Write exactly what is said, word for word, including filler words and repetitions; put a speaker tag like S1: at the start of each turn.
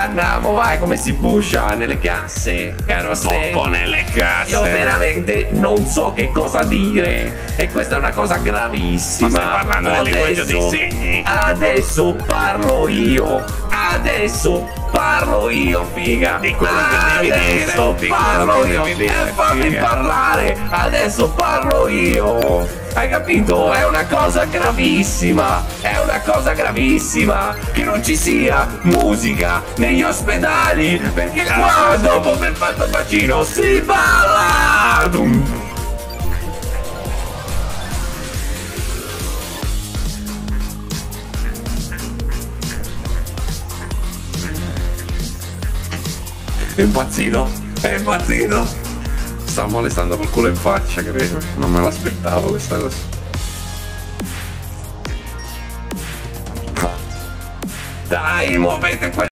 S1: andiamo, vai, come si pusha nelle casse, caro se
S2: Poco nelle casse.
S1: io veramente non so che cosa dire e questa è una cosa gravissima.
S2: Ma stai parlando del linguaggio dei segni?
S1: Adesso parlo io, adesso parlo io, figa.
S2: Di quello che devi dire,
S1: Adesso
S2: di
S1: parlo
S2: quello che
S1: io,
S2: devi dire,
S1: e fammi
S2: figa.
S1: parlare, adesso parlo io. Hai capito? È una cosa gravissima, è una cosa gravissima che non ci sia musica negli ospedali, perché qua dopo aver fatto il vaccino si balla. È impazzito, è impazzito. Sta molestando col culo in faccia, capito? Non me l'aspettavo questa cosa. Dai, muovete qua.